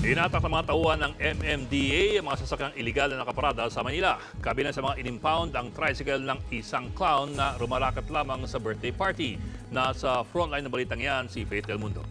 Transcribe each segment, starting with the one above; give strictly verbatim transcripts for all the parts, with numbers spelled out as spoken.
Inatak ng mga tauhan ng M M D A ang mga sasakyang iligal na nakaparada sa Manila. Kabilang sa mga inimpound ang tricycle ng isang clown na rumarakat lamang sa birthday party. Nasa frontline ng balitang yan si Faith Del Mundo.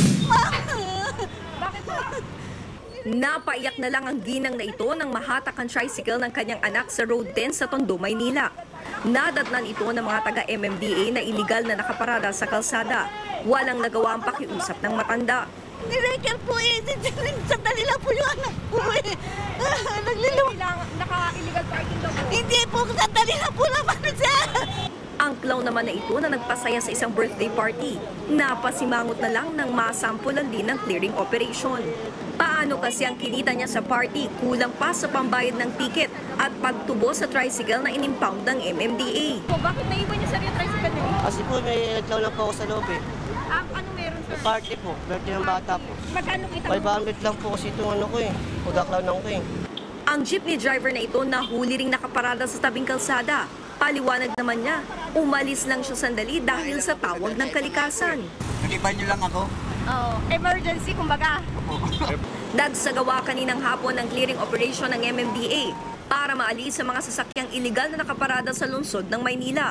Napaiyak na lang ang ginang na ito nang mahatak ang tricycle ng kanyang anak sa Road ten sa Tondo, Maynila. Nadatnan ito ng mga taga-M M D A na iligal na nakaparada sa kalsada. Walang nagawa ang pakiusap ng matanda. Nirekel po eh. Sandali lang po yung anak po eh. Nagliliw. Naka-illegal parking daw. Hindi po. Sandali lang po naman siya. Ang clown naman na ito na nagpasaya sa isang birthday party, napasimangot na lang ng masampulan din ng clearing operation. Paano kasi ang kinita niya sa party, kulang pa sa pambayad ng ticket at pagtubo sa tricycle na inimpound ng M M D A. So, bakit naiwan niya sa yung tricycle niya? Kasi po, may naglaw lang po ako sa loob eh. Ah, ano meron sir? Party po, birthday ng bata po. Magkano kita mo? five hundred lang po kasi itong ano ko eh. Kudaklaw lang ko eh. Ang jeepney driver na ito nahuli ring nakaparada sa tabing kalsada. Paliwanag naman niya, umalis lang siya sandali dahil sa tawag ng kalikasan. Nakipan niyo lang ako. Oo, emergency kumbaga. Nagsagawa kaninang hapon ng clearing operation ng M M D A para maalis sa mga sasakyang iligal na nakaparada sa lungsod ng Maynila.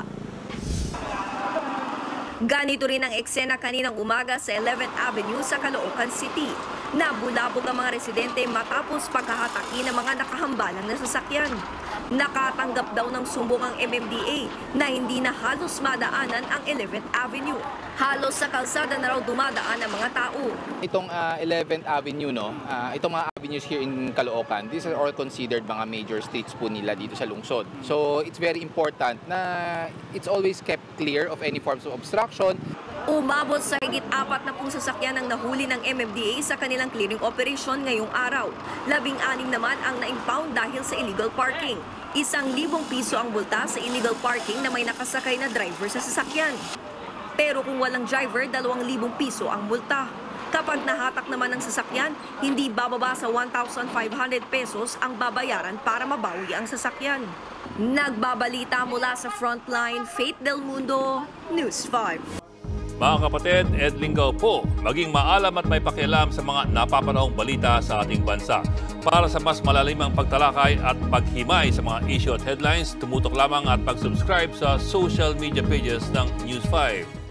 Ganito rin ang eksena kaninang umaga sa eleventh Avenue sa Caloocan City. Nabulabog ang mga residente matapos paghahataki ng mga nakahambalang na sasakyan. Nakatanggap daw ng sumbong ang M M D A na hindi na halos madaanan ang eleventh Avenue. Halos sa kalsada na raw dumadaan ang mga tao. Itong uh, eleventh Avenue, no? Uh, itong mga avenues here in Caloocan, these are all considered mga major streets po nila dito sa lungsod. So it's very important na it's always kept clear of any forms of obstruction. Umabot sa higit apat na pung sasakyan ang nahuli ng M M D A sa kanilang clearing operation ngayong araw. Labing-anim naman ang na-impound dahil sa illegal parking. Isang libong piso ang multa sa illegal parking na may nakasakay na driver sa sasakyan. Pero kung walang driver, dalawang libong piso ang multa. Kapag nahatak naman ng sasakyan, hindi bababa sa one thousand five hundred pesos ang babayaran para mabawi ang sasakyan. Nagbabalita mula sa Frontline, Faith Del Mundo, News five. Mga kapatid, Ed Lingaw po, maging maalam at may pakialam sa mga napapanahong balita sa ating bansa. Para sa mas malalimang pagtalakay at paghimay sa mga issue at headlines, tumutok lamang at pag-subscribe sa social media pages ng News five.